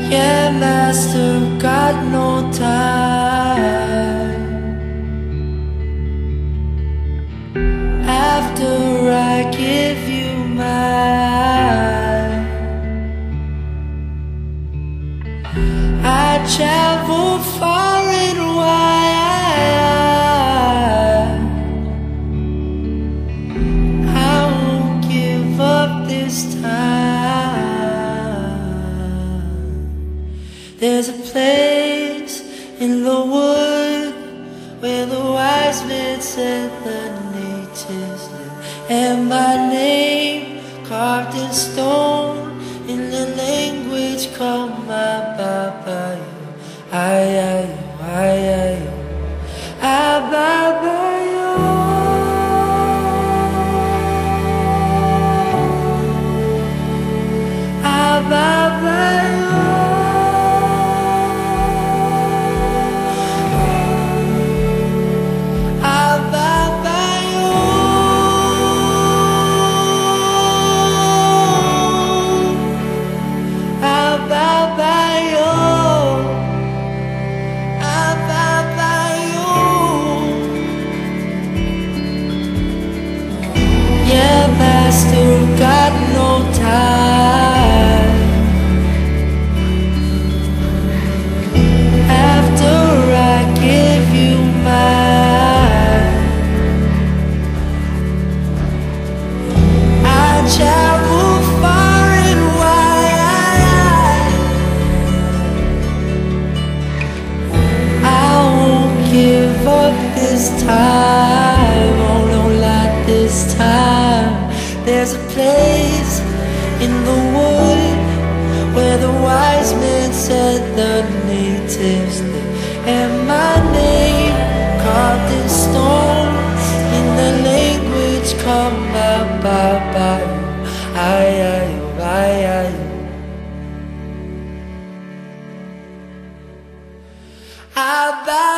Yeah, master, got no time. After I give you mine, I travel far and wide. I won't give up this time. There's a place in the wood where the wise men said the natives live, and my name carved in stone in the language called my Babayo. Ayayo, ayayo, ababayo. Ababayo. Master, got no time. After I give you mine, I travel far and wide. I won't give up this time. Oh no, not this time. There's a place in the wood where the wise men said the natives live, and my name carved in stone in the language called my Babayo. Ayayo, ayayo, ababayo.